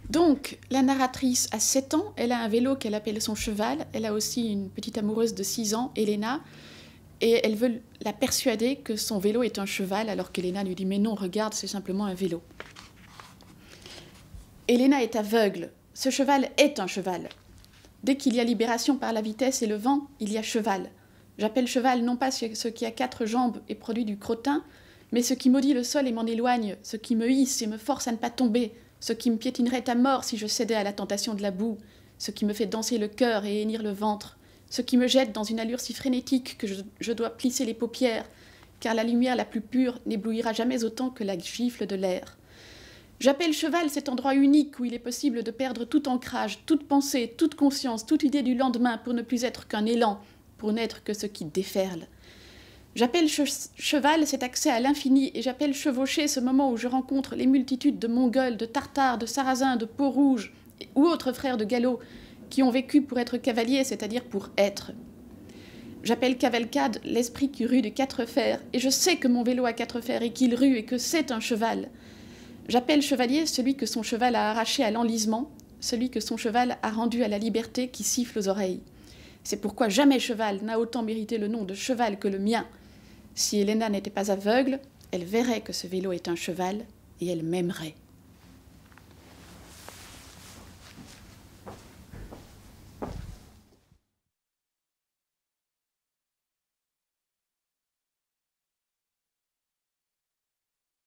Donc, la narratrice a 7 ans, elle a un vélo qu'elle appelle son cheval, elle a aussi une petite amoureuse de 6 ans, Elena, et elle veut la persuader que son vélo est un cheval, alors qu'Elena lui dit « mais non, regarde, c'est simplement un vélo ». Elena est aveugle, ce cheval est un cheval. Dès qu'il y a libération par la vitesse et le vent, il y a cheval. J'appelle cheval non pas ce qui a 4 jambes et produit du crottin, mais ce qui maudit le sol et m'en éloigne, ce qui me hisse et me force à ne pas tomber, ce qui me piétinerait à mort si je cédais à la tentation de la boue, ce qui me fait danser le cœur et hennir le ventre, ce qui me jette dans une allure si frénétique que je dois plisser les paupières, car la lumière la plus pure n'éblouira jamais autant que la gifle de l'air. J'appelle cheval cet endroit unique où il est possible de perdre tout ancrage, toute pensée, toute conscience, toute idée du lendemain pour ne plus être qu'un élan, pour n'être que ce qui déferle. J'appelle cheval cet accès à l'infini et j'appelle chevaucher ce moment où je rencontre les multitudes de Mongols, de Tartares, de Sarrasins, de Peaux-Rouges ou autres frères de galop qui ont vécu pour être cavaliers, c'est-à-dire pour être. J'appelle cavalcade l'esprit qui rue de 4 fers et je sais que mon vélo a 4 fers et qu'il rue et que c'est un cheval. J'appelle chevalier celui que son cheval a arraché à l'enlisement, celui que son cheval a rendu à la liberté qui siffle aux oreilles. C'est pourquoi jamais cheval n'a autant mérité le nom de cheval que le mien. Si Elena n'était pas aveugle, elle verrait que ce vélo est un cheval et elle m'aimerait.